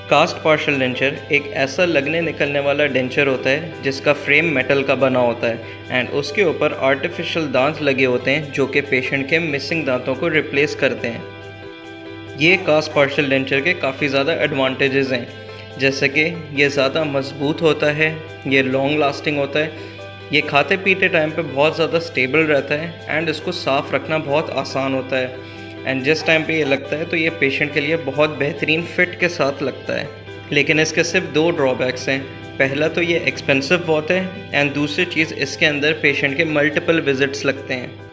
Cast partial denture एक ऐसा लगने निकलने वाला डेंचर होता है जिसका फ्रेम मेटल का बना होता है एंड उसके ऊपर आर्टिफिशियल दांत लगे होते हैं जो कि पेशेंट के मिसिंग दांतों को रिप्लेस करते हैं। ये कास्ट पार्शल डेंचर के काफ़ी ज़्यादा एडवांटेजेस हैं, जैसे कि ये ज़्यादा मजबूत होता है, ये लॉन्ग लास्टिंग होता है, ये खाते पीते टाइम पे बहुत ज़्यादा स्टेबल रहता है एंड इसको साफ़ रखना बहुत आसान होता है। एंड जिस टाइम पे ये लगता है तो ये पेशेंट के लिए बहुत बेहतरीन फिट के साथ लगता है। लेकिन इसके सिर्फ 2 ड्रॉबैक्स हैं। पहला तो ये एक्सपेंसिव बहुत है एंड दूसरी चीज़ इसके अंदर पेशेंट के मल्टीपल विजिट्स लगते हैं।